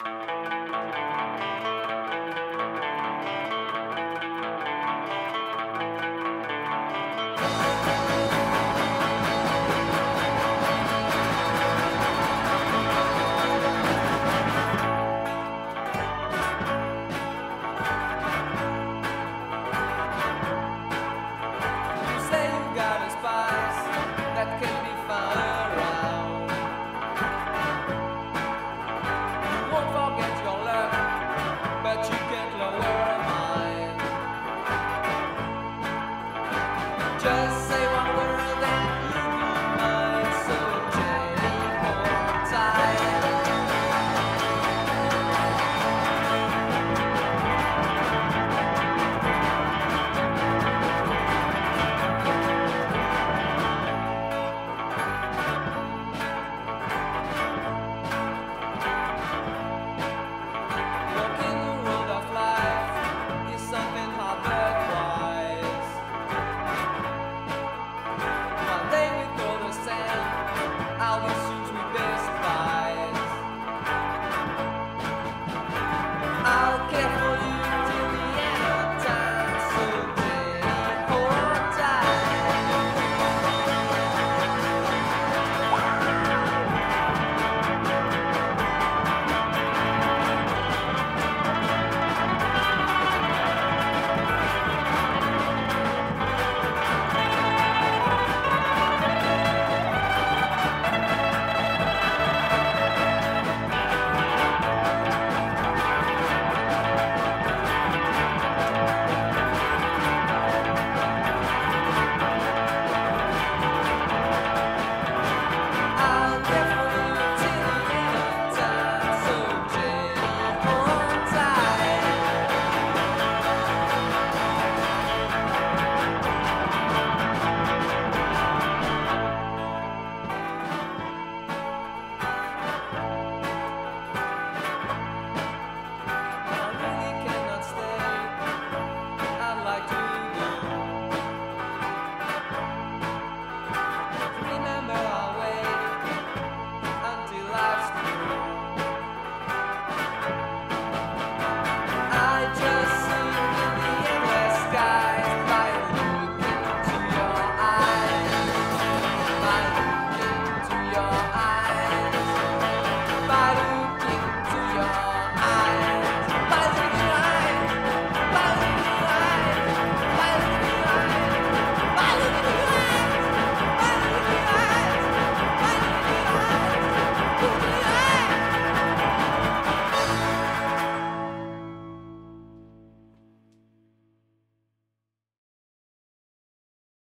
Just say one word and you be mine. So take hold tight. Walking the road of life is something hard but wise. One day we go to sand, I'll be soon to despise. I'll care for